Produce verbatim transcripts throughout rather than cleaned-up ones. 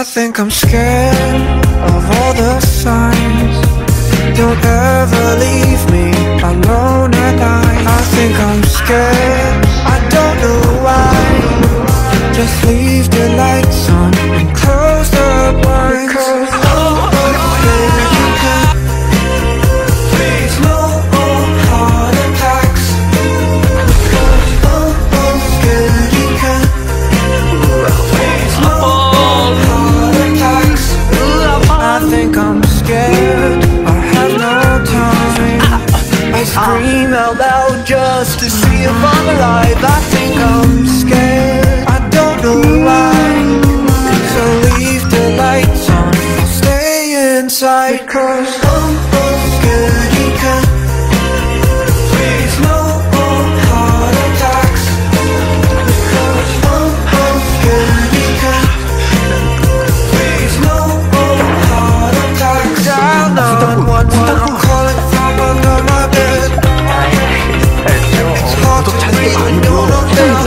think I'm scared of all the signs. Don't ever leave me alone at night. I think I'm scared, I don't know why. Just leave the lights on and close the blinds. Oh, baby, you can. Please, no more heart attacks. Oh, oh, scaredy cat. Please, no more heart attacks. I think I'm scared, I have no time. I scream out loud just to see if I'm alive. I think I'm scared, I don't know why. So leave the lights on, I'll stay inside. Cause I'm a scaredy cat. Please, no more heart attacks. Cause I'm a scaredy cat. Please, no more heart attacks. Dial nine one one, I'm calling from under my bed. It's hard to breathe when you're not there.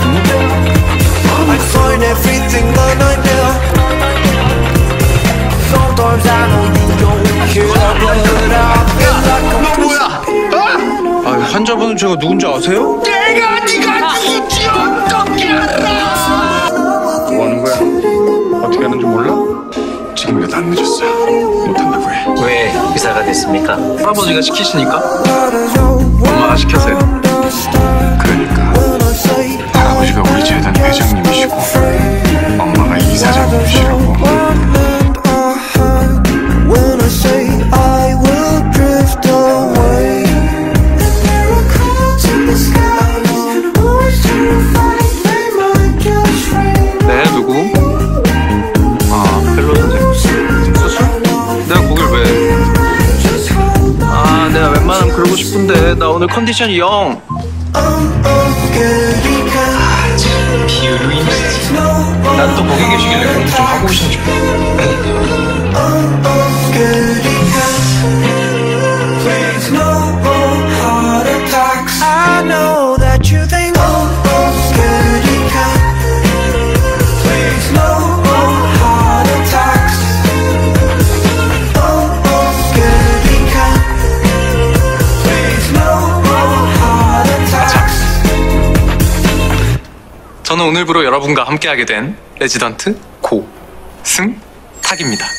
I find everything but I know. Sometimes I know you don't care, but I feel like I'm 뭐야? 아, 환자분은 제가 누군지 아세요? 내가 네가 누군지 어떻게 알아? 뭐 하는 거야? 어떻게 하는지 몰라? 지금이라도 안 늦었어. 못한다고 해. 왜 의사가 됐습니까? 할아버지가 시키시니까? 엄마가 시켜서요. 그러니까 할아버지가 우리 재단 회장님이시고 엄마가 이사장님이시라고. 네, 누구? 아, 펠로 선생님. 수술? 내가 거길 왜? 아, 내가 웬만하면 그러고 싶은데 나 오늘 컨디션이 영. 아, 참 비유로 힘쓰지. 난 또 거기 계시길래 공부 좀 하고 오신 줄. I know that you think oh, oh, scaredy cat. Please, no more heart attacks. Oh, oh, scaredy cat. Please, no more heart attacks. 저는 오늘부로 여러분과 함께하게 된 레지던트 고승탁입니다.